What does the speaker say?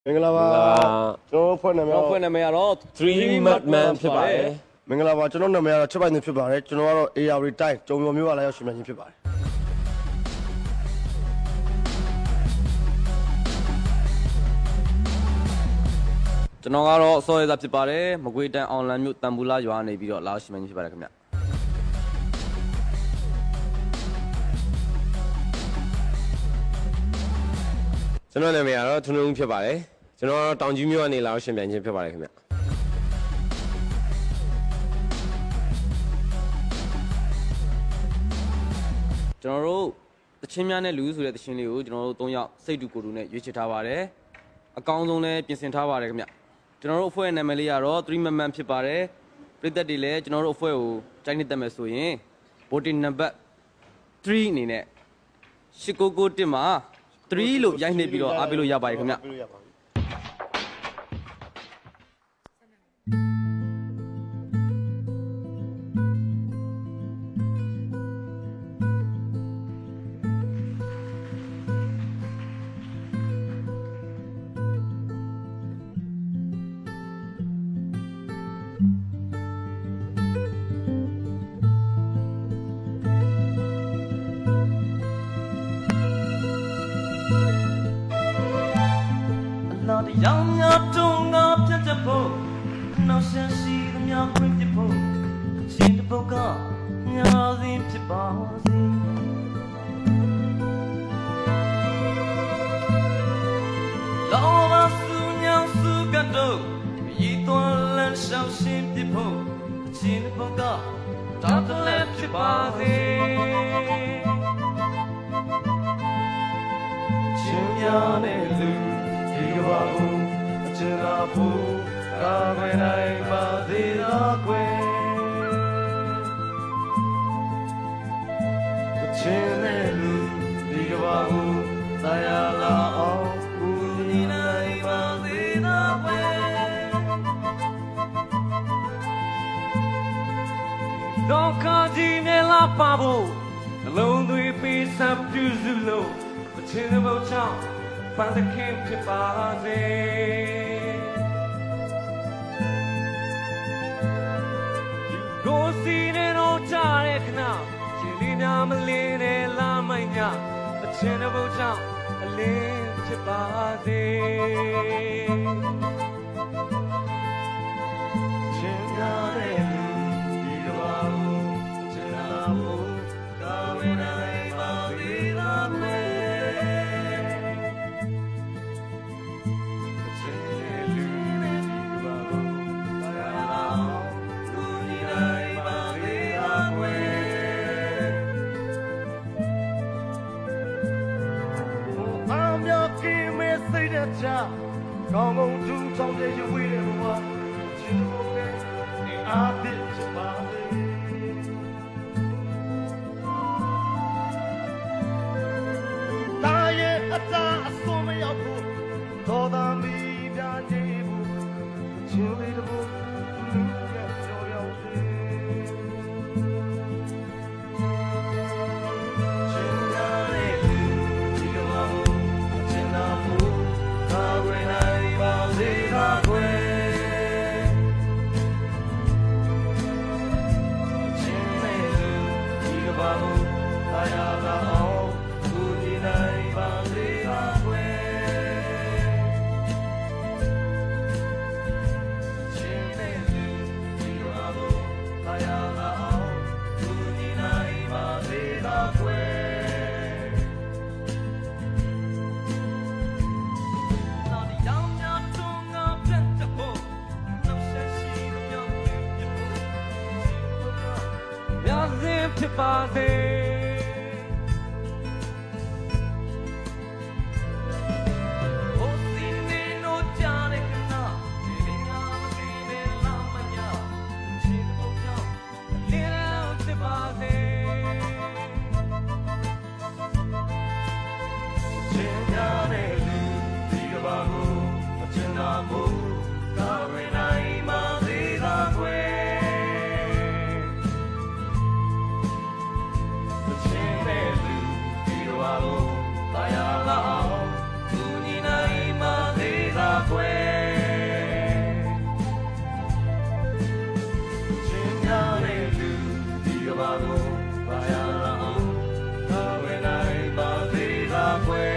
မင်္ဂလာပါကျွန်တော်ဖွဲ့နာမည်ကတော့ Three Madman ဖြစ်ပါတယ်မင်္ဂလာပါကျွန်တော်နာမည်ကတော့ချက်ပိုင်နေဖြစ်ပါတယ်ကျွန်တော်ကတော့ AR တိုင်းကျုံမျိုးမျိုးကလည်းရောက်ရှင်မြန်ချင်းဖြစ်ပါတယ်ကျွန်တော်ကတော့စောရဲသားဖြစ်ပါတယ်မကွေးတန်းအောင်လန်မြို့တန်ပူလာရွာနေပြီးတော့လာရှင်မြန်ချင်းဖြစ်ပါတယ်ခင်ဗျကျွန်တော်နာမည်ကတော့ထွန်းထွန်းဖြစ်ပါတယ်ကျွန်တော်တောင်ကြီးမြို့ကနေလာရှင်ပြန်ချင်းဖြစ်ပါတယ်ခင်ဗျကျွန်တော်တို့တချင်းများနဲ့လူဆိုတဲ့တချင်းလေးကိုကျွန်တော်တို့၃ယောက်စိတ်တူကိုယ်တူနဲ့ရွေးချယ်ထားပါတယ်အကောင်းဆုံးလည်းပြင်ဆင်ထားပါတယ်ခင်ဗျကျွန်တော်တို့အဖွဲ့နာမည်လေးကတော့ Three Madman ဖြစ်ပါတယ်ပြည်သက်တွေလည်းကျွန်တော်တို့အဖွဲ့ကိုတိုက်နေတတ်မယ်ဆိုရင် voting number 3အနေနဲ့8991မှာ3လို့ရိုက်နေပြီးတော့အားပေးလို့ရပါတယ်ခင်ဗျရောင်ရတုံးကပြတ်တဲ့ဖို့နှောက်ဆက်စီသမျှခွင့်ပြဖို့ရှင်တပုတ်ကညာစဉ်ဖြစ်ပါစေလောဘစုညောင်စုကတော့ရည်သွန်လန်းရှောက်ရှင်ပြဖို့ရှင်တပုတ်ကတာတလည်းဖြစ်ပါစေရှင်များနဲ့လူဒီကဘာကိုအချင်သာဖို့ကာကွယ်နိုင်ပါသေးသောကွယ်အချင်နဲ့လူဒီကဘာကိုတရားလာအောင်ဦးညီနိုင်ပါသေးသောကွယ်တော့ခါကြီးနဲ့လာပါဖို့အလုံးသွေးပေးစပ်ပြုစုလို့အချင်တဲ့ဘုံချောင်းဖန်တဲ့ခင်ဖြစ်ပါစေကိုစီနဲ့တော့ကြတဲ့ခဏရှင်လေးများမလင်းနဲ့လာမိုက်ညအချင်တဲ့ဘုံချောင်းအလင်းဖြစ်ပါစေရှင်များတဲ့လူဒီကဘာကိုအချင်သာဖို့ကာဝေးနိုင်ပါသေးသောကွယ်ကောင်းကောင်းသူဆောင်တဲ့ရွေးတဲ့ဘဝချစ်ဖို့ကဒီအားဖြင့်ဖြစ်ပါလေတာရဲ့အတားအစွန်မရောက်ဖို့တော်သာမီပြနေဖို့ချစ်လေးတဲ့ဘုလူရဲ့ကြော်ရောက်စေချစ်ရတဲ့လူဒီကဘာကိုအချင်သာဖို့ကာဝေးနိုင်ပါစေသာကွယ်ချင်တဲ့လူဒီကဘာကိုတရားလာအောင်ဦးညီနိုင်ပါစေသာကွယ်ချင်တဲ့လူဒီကဘာကိုတရားလာအောင်ဦးညီနိုင်ပါစေသာကွယ်ဖြစ်ပါစေချခွဲ